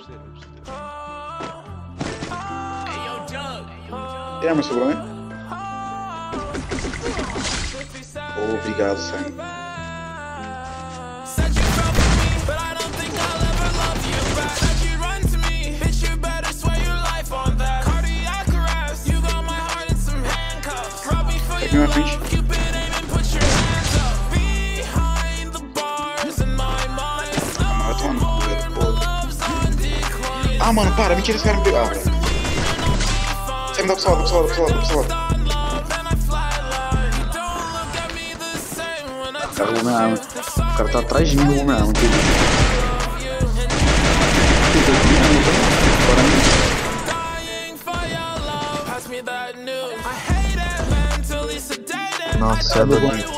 Tem arma sobrou, né? Obrigado, Sam. Aqui na frente. Ah, mano, para, mentira, esse cara me pegou. Ah, velho. Você me dá pro seu lado, Cara, o homem arma. O cara tá atrás de mim, o homem arma. Nossa, é bonito.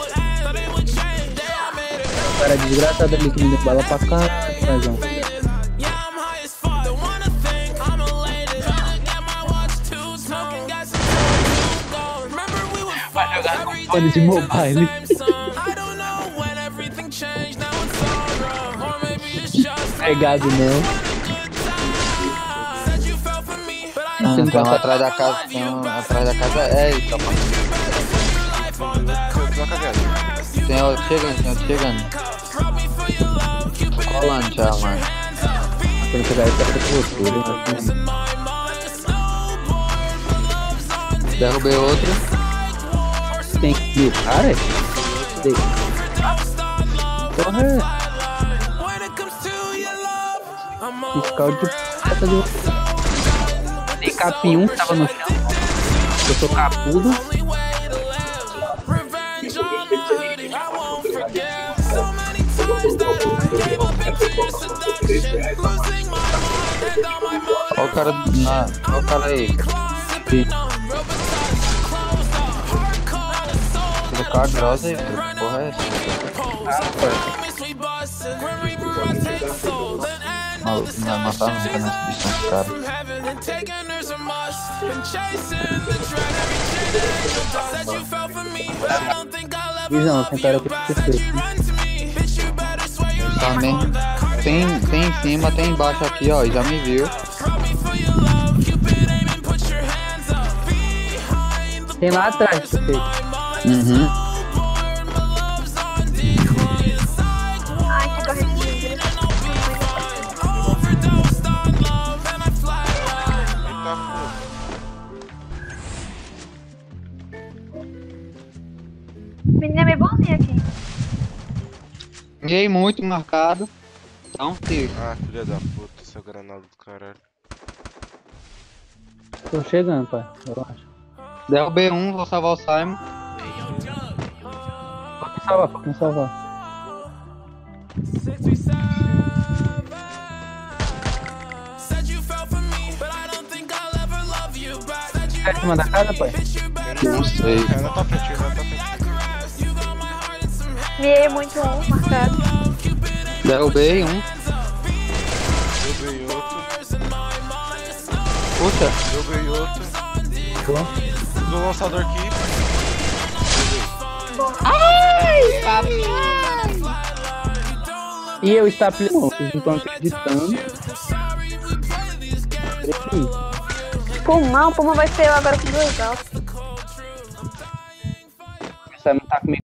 Cara, desgraçado ali que me deu bala pra cá, João. Vai jogar com fone de mobile. Pegado não. Tem um atrás da casa, atrás da casa é isso, rapaz. Tem outro chegando. Colando já, mano. Quando chegar aí, tá com você, né? Derrubei outro. Tem que ir, cara? Tem. Porra, fiscal de p*** de... Tem capim que tava no chão. Eu sou capudo. Olha o cara olha o cara aí. Sim. Trocar a grossa aí, porra é essa? Maluco, não vai matar nunca nessa distância, cara. Visão, tem cara que perfeito. Também tem em cima, tem embaixo aqui, ó, e já me viu. Tem lá atrás, perfeito. Uhum. Ai, que corretinho. Menina é meio bonzinha aqui. Ganhei muito marcado. Dá um tiro. Ah, filha da puta, seu granado do caralho. Tô chegando, pai. Eu acho. Derrubei um, vou salvar o Simon. Pode me salvar. Tá em cima da casa, pai? Não sei. Ela tá frente. Miei muito um, marcado. Derrubei um. Derrubei outro. Puxa. Derrubei outro. Do lançador aqui. Ai, E eu está aplicando, vocês não estão acreditando. Pulmão vai ser eu agora com 2 altos. Você não tá comigo.